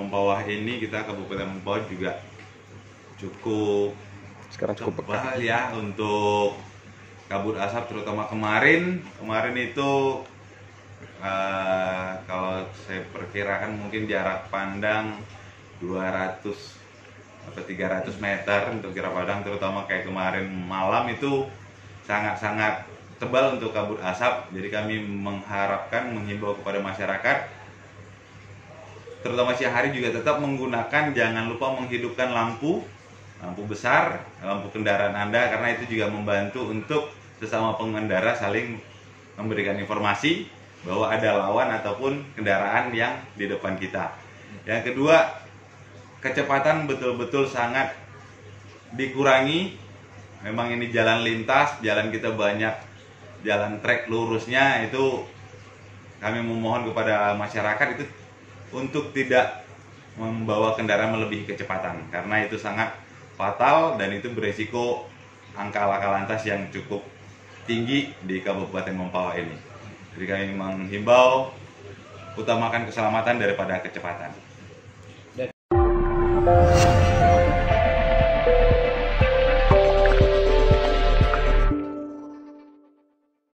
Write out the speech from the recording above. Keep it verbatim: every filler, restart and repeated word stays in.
Mempawah ini, kita Kabupaten Mempawah juga cukup sekarang cukup tebal ya untuk kabut asap, terutama kemarin kemarin itu uh, kalau saya perkirakan mungkin jarak pandang dua ratus atau tiga ratus meter untuk jarak pandang, terutama kayak kemarin malam itu sangat-sangat tebal untuk kabut asap. Jadi kami mengharapkan, menghimbau kepada masyarakat, terutama siang hari juga tetap menggunakan, jangan lupa menghidupkan lampu lampu besar, lampu kendaraan Anda, karena itu juga membantu untuk sesama pengendara saling memberikan informasi bahwa ada lawan ataupun kendaraan yang di depan kita. Yang kedua, kecepatan betul-betul sangat dikurangi. Memang ini jalan lintas, jalan kita banyak jalan trek lurusnya, itu kami memohon kepada masyarakat itu untuk tidak membawa kendaraan melebihi kecepatan, karena itu sangat fatal dan itu beresiko angka laka lantas yang cukup tinggi di Kabupaten Mempawah ini. Jadi kami menghimbau utamakan keselamatan daripada kecepatan. Dan